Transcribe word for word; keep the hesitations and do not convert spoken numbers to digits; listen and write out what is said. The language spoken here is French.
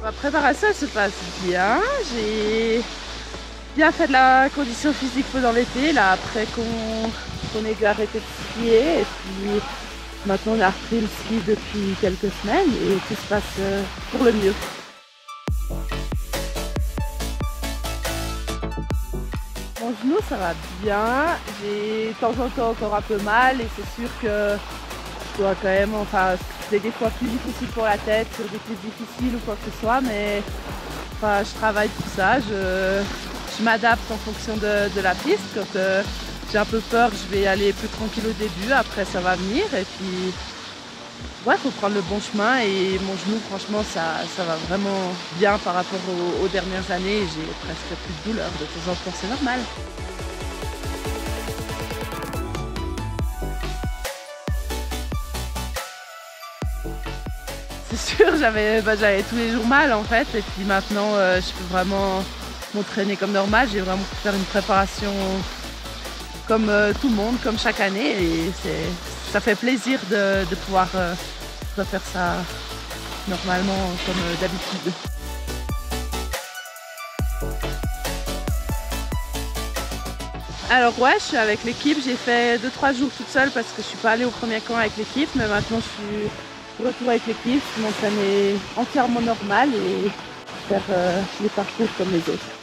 Ma préparation elle se passe bien. J'ai bien fait de la condition physique pendant l'été, là après qu'on qu'on ait arrêté de skier. Et puis maintenant on a repris le ski depuis quelques semaines et tout se passe pour le mieux. Mon genou ça va bien, j'ai de temps en temps encore un peu mal et c'est sûr que je dois quand même, enfin c'est des fois plus difficile pour la tête, sur des pistes difficiles ou quoi que ce soit, mais enfin, je travaille pour ça, je, je m'adapte en fonction de, de la piste. Quand euh, j'ai un peu peur, je vais aller plus tranquille au début, après ça va venir et puis ouais, faut prendre le bon chemin et mon genou franchement ça, ça va vraiment bien par rapport aux, aux dernières années, j'ai presque plus de douleur, de temps en temps c'est normal. C'est sûr, j'avais bah, j'avais tous les jours mal en fait et puis maintenant euh, je peux vraiment m'entraîner comme normal, j'ai vraiment pu faire une préparation comme euh, tout le monde, comme chaque année et ça fait plaisir de, de pouvoir euh, refaire ça normalement comme euh, d'habitude. Alors ouais, je suis avec l'équipe, j'ai fait deux trois jours toute seule parce que je suis pas allée au premier camp avec l'équipe, mais maintenant je suis de retour avec l'équipe, je m'entraîner entièrement normal et faire euh, les parcours comme les autres.